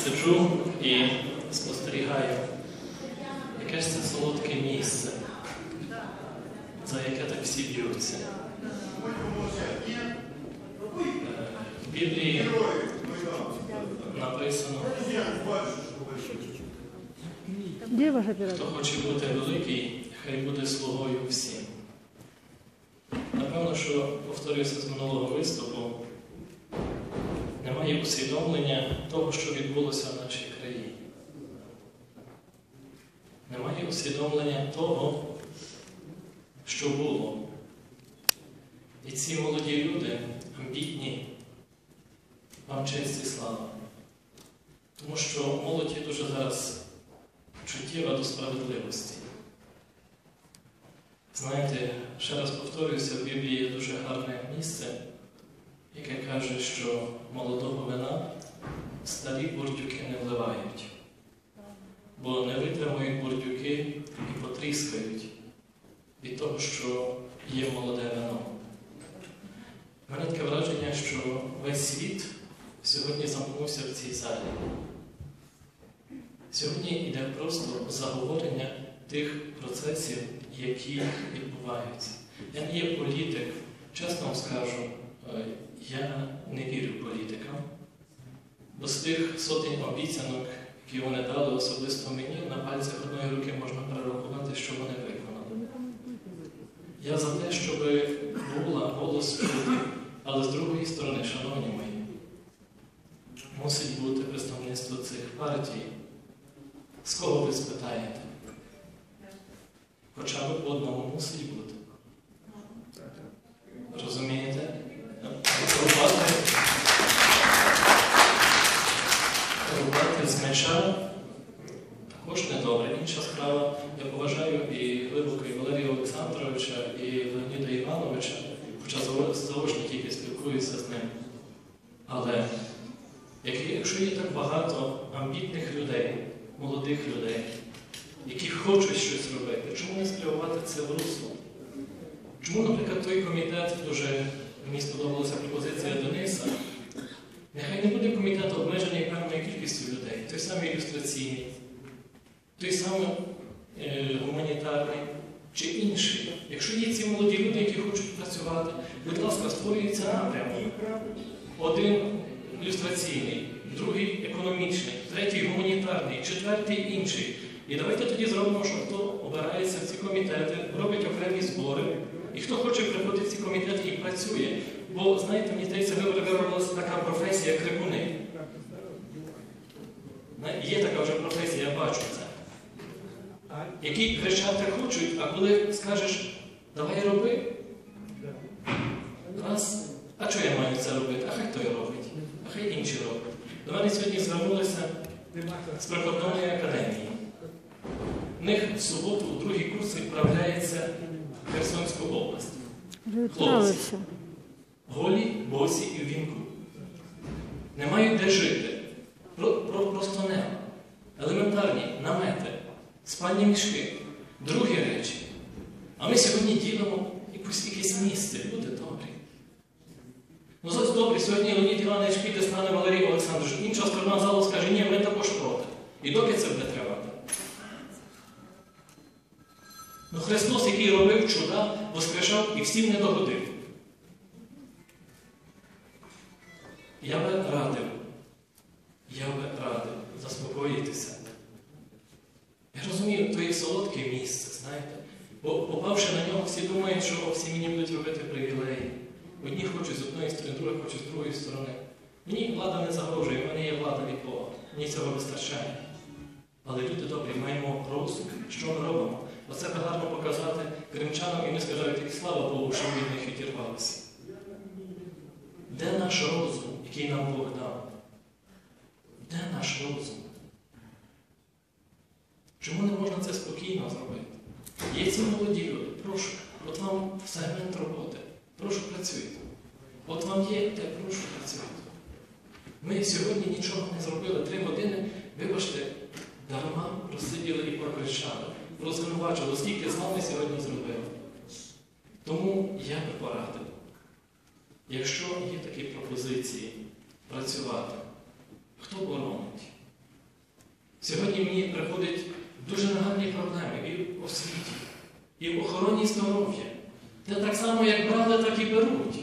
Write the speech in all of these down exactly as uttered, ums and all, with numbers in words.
сиджу і спостерігаю, яке ж це солодке місце, за яке так всі б'ються. В Біблії написано, хто хоче бути великий, хай буде слугою всім. Напевно, що, повторюся з минулого виступу, немає усвідомлення того, що відбулося в нашій країні. Немає усвідомлення того, що було. І ці молоді люди, амбітні, вам честь і слава. Тому що молодь є дуже зараз чуттєва до справедливості. Знаєте, ще раз повторююся, в Біблії є дуже гарне місце, яке каже, що молодого вина старі бурдюки не вливають, бо не витримують бурдюки і потріскають від того, що є молоде вино. У мене таке враження, що весь світ сьогодні замкнувся в цій залі. Сьогодні йде просто заговорення тих процесів, які відбуваються. Я не є політик, чесно вам скажу, я не вірю політикам, бо з тих сотень обіцянок, які вони дали особисто мені, на пальцях одної руки можна перерахувати, що вони виконали. Я за те, щоб була голос чути, але з другої сторони, шановні мої, мусить бути представництво цих партій. З кого ви спитаєте? Хоча б по одному мусить бути. Розумієте? Рубати, рубати з меча також недобре. Інша справа, я поважаю і глибоко і Валерія Олександровича, і Леоніда Івановича, хоча заочно тільки спілкуюся з ним. Але якщо є так багато амбітних людей, молодих людей, які хочуть щось робити, чому не спрямувати це в русло? Чому, наприклад, той комітет, дуже мені сподобалася пропозиція Дениса, нехай не буде комітет обмежений певною кількістю людей, той самий ілюстраційний, той самий е, гуманітарний чи інший. Якщо є ці молоді люди, які хочуть працювати, будь ласка, створюється напрямок. Один ілюстраційний, другий економічний, третій гуманітарний, четвертий інший. І давайте тоді зробимо, що хто обирається в ці комітети, робить окремі збори, і хто хоче приходити в ці комітети і працює. Бо, знаєте, мені здається, виробилася така професія крикуни. Є така вже професія, я бачу це. Які кричати хочуть, а коли скажеш, давай роби, раз, а чого я маю це робити? А хай той робить, а хай інші роблять. До мене сьогодні звернулися з прикордонної академії. В них в суботу у другий курс відправляється в Херсонську область. Хлопці. Голі, босі і в вінку. Не мають де жити. Про, про, просто нема. Елементарні намети, спальні мішки, другі речі. А ми сьогодні ділимо якусь, якесь місце. Люди добрі. Ну, зовсім добре, сьогодні Леонід Іванович піде, стане Валерій Олександрович. Інша сторона залу скаже, ні, ми також проти. І доки це буде тривати? Ну, Христос, який робив чуда, воскрешав і всім не догодив. Я би радив, я би радив заспокоїтися. Я розумію, то є солодке місце, знаєте. Бо, попавши на нього, всі думають, що всі мені будуть робити привілеї. Одні хочуть з одної сторони, другі хочуть з другої сторони. Мені влада не загрожує, в мене є влада від Бога. Мені цього вистачає. Але люди добрі, маємо розум, що ми робимо. Оце би гарно показати кримчанам, і ми скажуть, слава Богу, що ми від них відірвалися. Де наш розум, який нам Бог дав? Де наш розум? Чому не можна це спокійно зробити? Є ці молоді люди, прошу, от вам сегмент роботи, прошу працюйте. От вам є те, прошу працюйте. Ми сьогодні нічого не зробили, три години, вибачте, дарма просиділи і прокричали, розвинувачили, скільки з вами сьогодні зробили. Тому я би порадив, якщо є такі пропозиції працювати, хто боронить? Сьогодні мені приходять дуже нагальні проблеми і в освіті, і в охороні здоров'я. Де так само, як брали, так і беруть.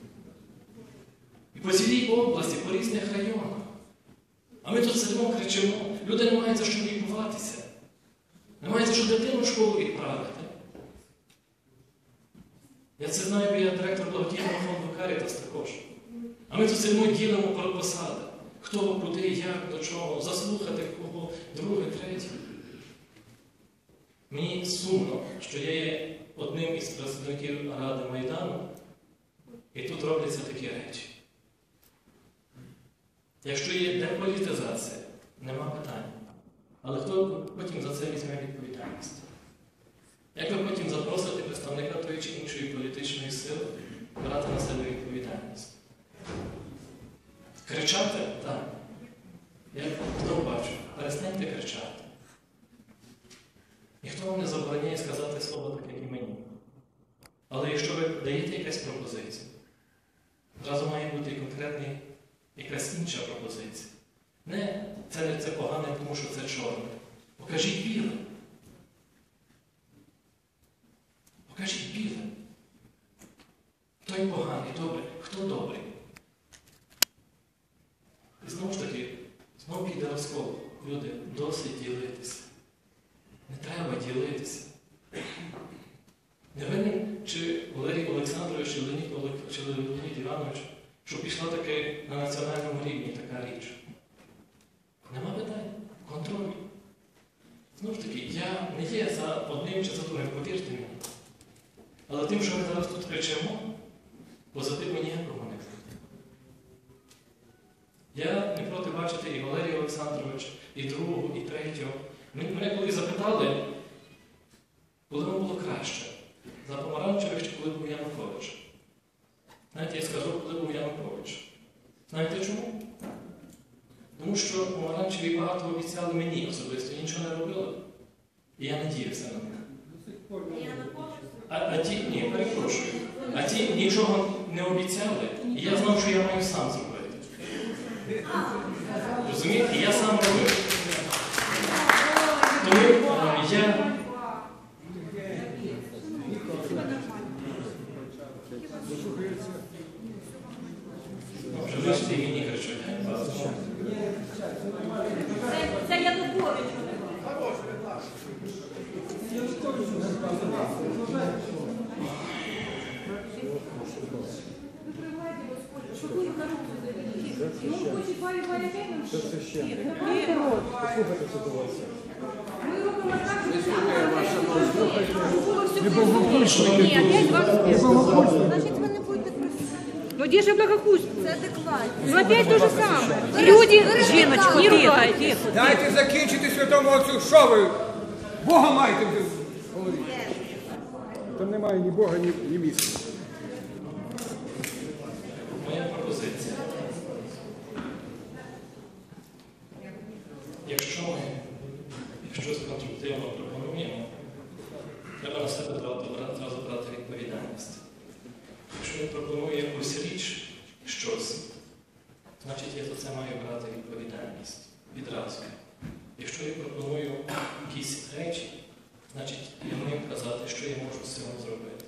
І по цілій області, по різних районах. А ми тут сидимо, кричимо, люди не мають за що лікуватися. Не мають за що дитину в школу відправити. Я це знаю, бо я директор благодійного фонду Карітас також. А ми тут сидимо і ділимо про посади. Хто, куди, як, до чого, заслухати кого, друге, третє. Мені сумно, що я є одним із представників Ради Майдану, і тут робляться такі речі. Якщо є деполітизація, нема питань. Але хто потім за це візьме відповідальність? Як ви потім запросите представника тої чи іншої політичної сили брати на себе відповідальність? Кричати? Так. Я знову бачу, перестаньте кричати. Ніхто вам не забороняє сказати слово так, як і мені. Але якщо ви даєте якась пропозиція, зразу має бути конкретний, якась інша пропозиція. Не, це не це погане, тому що це чорне. Покажіть біле. Покажіть біле. Той поганий, добре. Хто добрий? І знову ж таки, знову піде розкол. Люди, досить ділитися. Не треба ділитися. Не винен, чи Валерій Олександрович, чи Леонід, чи Леонід Іванович, що пішла таки на національному рівні така річ. Нема питань. Контроль. Знову ж таки, я не є за одним чи за другим, повірте мені. Але тим, що ми зараз тут кричимо, позитиву ніякого не буде. Я не проти бачити і Валерія Олександровича, і другого, і третього. Мене коли запитали, коли вам було краще, за Помаранчевих чи коли був Янукович. Знаєте, я скажу, коли був Янукович. Знаєте чому? Тому що Помаранчеві багато обіцяли мені особисто, нічого не робили. І я надіявся на них. А, а ті, ні, перепрошую. А ті нічого не обіцяли, і я знав, що я маю сам зробити. Розумієте? І я сам робив. Тому е, я... Вже бачите, і мені кричуть. Це Янукович. Це священник. Послухайте ситуацію. Ми робимо так, що ні, опять вам значить, ви не будете просити. Ну где же благохульство? Це адекватно. Ну опять то же самое. Люди, жіночку, не ругайте. Дайте закінчити святому отцю, що ви? Бога маєте в голові. Там немає ні Бога, ні, ні місця. Моя пропозиція. Якщо ми щось конструктивно пропонуємо, треба на себе одразу брати відповідальність. Якщо він пропонує якусь річ, щось, значить я за це маю брати відповідальність відразу. Якщо я пропоную якісь речі, значить я маю казати, що я можу з цього зробити.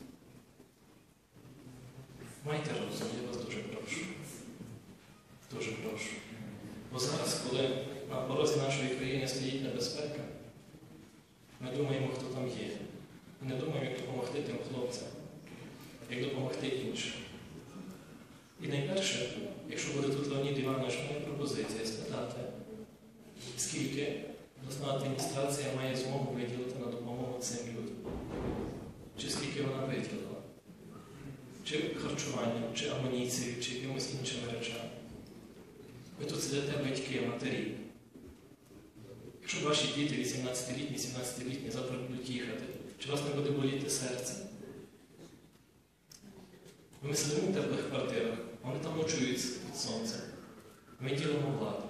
Майте розум, я вас дуже прошу. Дуже прошу. Бо зараз, коли на порозі нашої країни стоїть небезпека, ми думаємо, хто там є. Ми не думаємо, як допомогти тим хлопцям, як допомогти іншим. І найперше, якщо буде тут Леонід Іванович, моя пропозиція спитати, скільки обласна адміністрація має змогу виділити на допомогу цим людям. Чи скільки вона виділила. Чи харчуванням, чи амуніцією, чи якимось іншими речами. Ви тут сидите батьки, матері. Якщо ваші діти вісімнадцятилітні, сімнадцятилітні завтра будуть їхати, чи вас не буде боліти серце? Ми сидимо в теплих квартирах, вони там ночують під сонцем. Ми ділимо владу.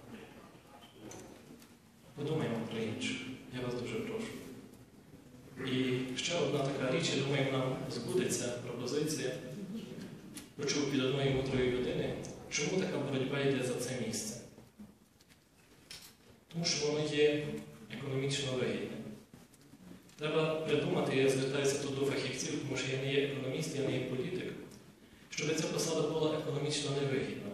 Подумаємо про інше. Я вас дуже прошу. І ще одна така річ, я думаю, нам збудеться пропозиція. Почув від одної мудрої людини, чому така боротьба йде за це місце. Тому що воно є економічно вигідне. Треба придумати, я звертаюся тут до фахівців, тому що я не є економіст, я не є політик, щоб ця посада була економічно невигідна.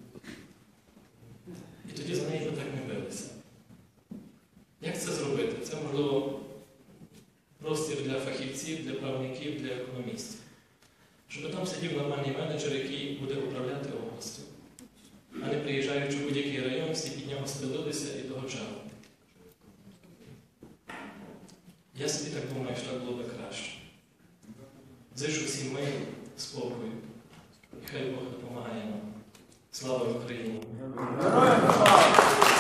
І тоді за неї би так не билися. Як це зробити? Це, можливо, простір для фахівців, для правників, для економістів. Щоб там сидів нормальний менеджер, який буде управляти областю. А не приїжджаючи в будь-який район, всі під нього стелилися і догоджали. Я собі так думаю, що так було би краще. Зичу всім миру, спокою. І хай Бог допомагає нам. Слава Україні! Героям слава!